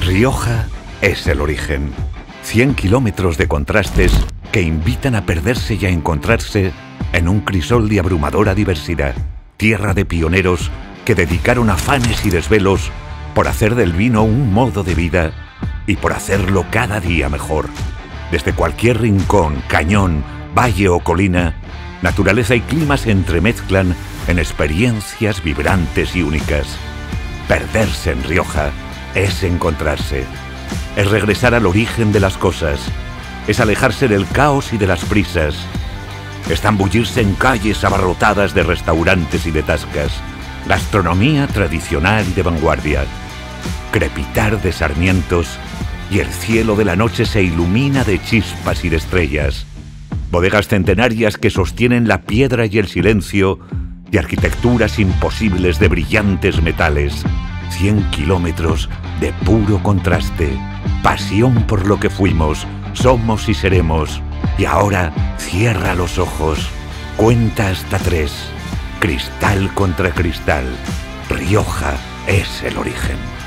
Rioja es el origen. 100 kilómetros de contrastes que invitan a perderse y a encontrarse en un crisol de abrumadora diversidad. Tierra de pioneros que dedicaron afanes y desvelos por hacer del vino un modo de vida y por hacerlo cada día mejor. Desde cualquier rincón, cañón, valle o colina, naturaleza y clima se entremezclan en experiencias vibrantes y únicas. Perderse en Rioja es encontrarse, es regresar al origen de las cosas, es alejarse del caos y de las prisas, es zambullirse en calles abarrotadas de restaurantes y de tascas, gastronomía tradicional y de vanguardia, crepitar de sarmientos y el cielo de la noche se ilumina de chispas y de estrellas, bodegas centenarias que sostienen la piedra y el silencio y arquitecturas imposibles de brillantes metales. 100 kilómetros de puro contraste, pasión por lo que fuimos, somos y seremos. Y ahora cierra los ojos, cuenta hasta 3, cristal contra cristal. Rioja es el origen.